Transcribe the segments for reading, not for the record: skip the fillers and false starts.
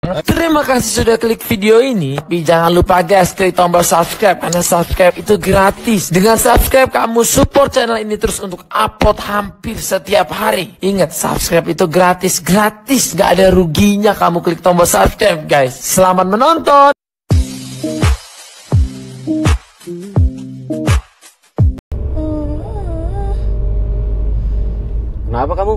Terima kasih sudah klik video ini. Tapi jangan lupa guys, klik tombol subscribe, karena subscribe itu gratis. Dengan subscribe kamu support channel ini terus untuk upload hampir setiap hari. Ingat, subscribe itu gratis, gak ada ruginya kamu klik tombol subscribe guys. Selamat menonton. Kenapa kamu?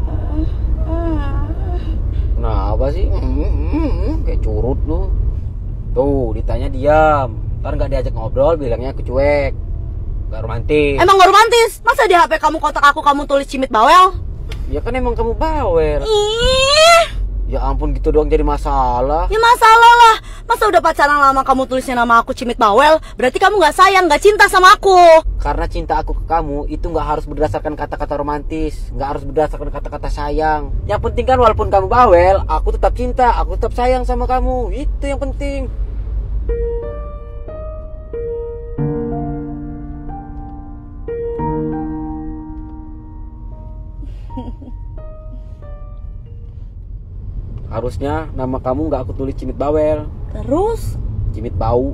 Kenapa sih? Kayak curut lu. Tuh, ditanya diam. Ntar gak diajak ngobrol, bilangnya aku cuek. Gak romantis. Emang gak romantis? Masa di HP kamu kontak aku kamu tulis cimit bawel? Ya kan emang kamu bawel. Ih, Ya ampun, gitu doang jadi masalah. ya masalah lah. Masa udah pacaran lama kamu tulisnya nama aku cimit bawel? Berarti kamu gak sayang, gak cinta sama aku. Karena cinta aku ke kamu itu gak harus berdasarkan kata-kata romantis, gak harus berdasarkan kata-kata sayang. Yang penting kan walaupun kamu bawel, aku tetap cinta, aku tetap sayang sama kamu. Itu yang penting. Harusnya nama kamu gak aku tulis cimit bawel. Terus? Cimit bau.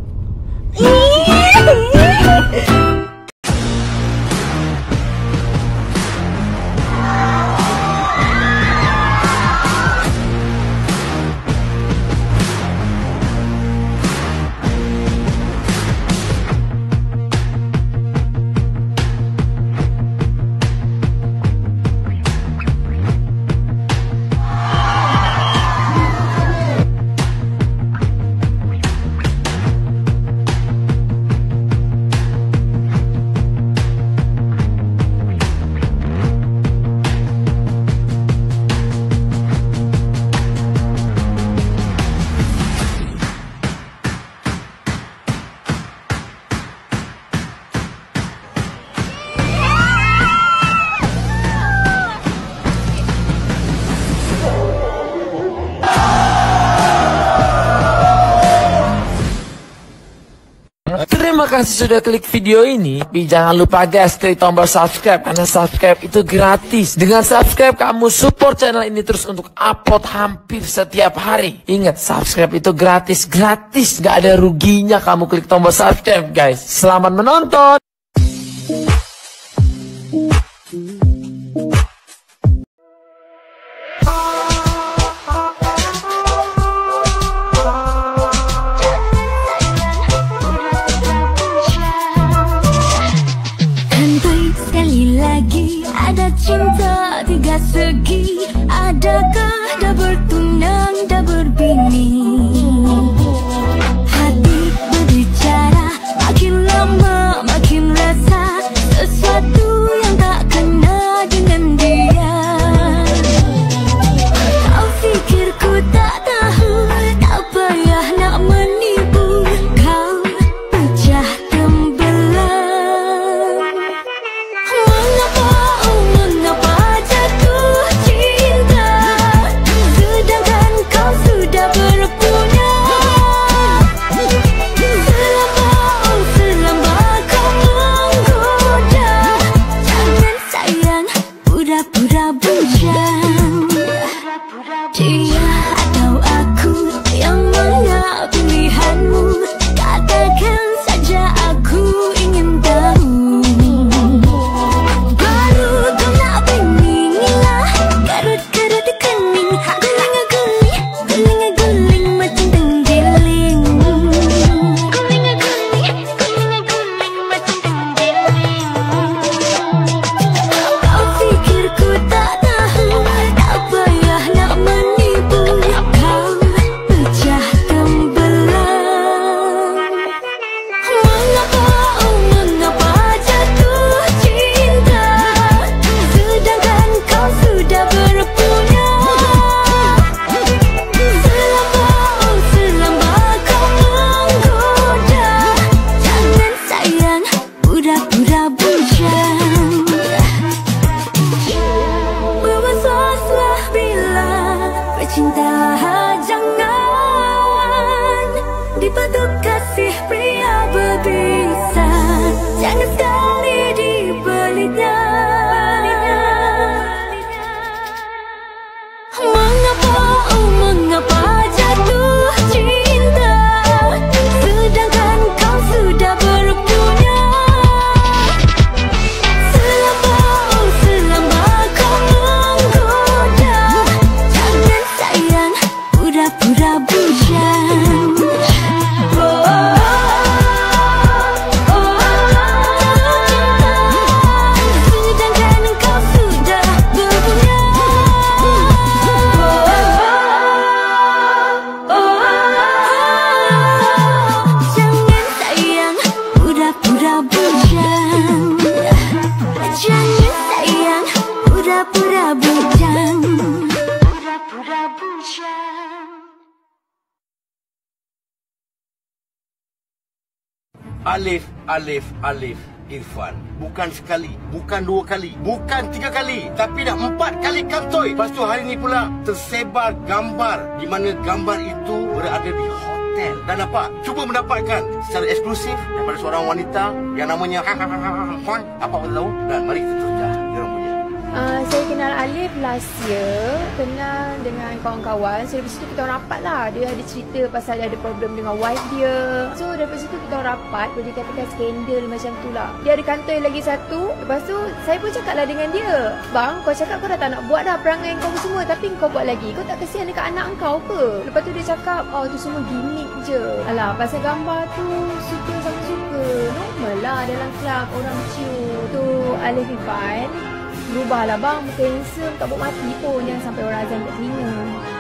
Terima kasih sudah klik video ini. Tapi jangan lupa guys, klik tombol subscribe, karena subscribe itu gratis. Dengan subscribe kamu support channel ini terus untuk upload hampir setiap hari. Ingat, subscribe itu gratis, gak ada ruginya kamu klik tombol subscribe guys. Selamat menonton. Sekali lagi ada cinta tiga segi. Adakah dah bertunang, dah berbini? Hati berbicara, makin lama makin rasa sesuatu yang tak kenal. Alif Irfan. Bukan sekali, bukan 2 kali, bukan 3 kali, tapi dah 4 kali kantoi. Lepas tu hari ni pula tersebar gambar di mana gambar itu berada di hotel. Dan apa? Cuba mendapatkan secara eksklusif daripada seorang wanita yang namanya Hon. Apa awak tahu? Dan mari kita teruskan dia orang punya. Saya kenal Alif last year, kenal dengan kawan-kawan. So dari situ kita orang rapat lah. Dia ada cerita pasal dia ada problem dengan wife dia. So dari situ kita orang rapat, boleh dikatakan skandal macam tu lah. Dia ada kantoi lagi satu. Lepas tu saya pun cakap lah dengan dia, bang, kau cakap kau dah tak nak buat dah perangai kau semua, tapi kau buat lagi. Kau tak kesian dekat anak kau ke? Lepas tu dia cakap, oh tu semua gimmick je. Alah, pasal gambar tu suka sama suka. Normal lah dalam kelab orang cium. Tu Alif Irfan. Berubahlah bang, muka handsome, tak buat mati pun. Jangan sampai orang azan tak telinga.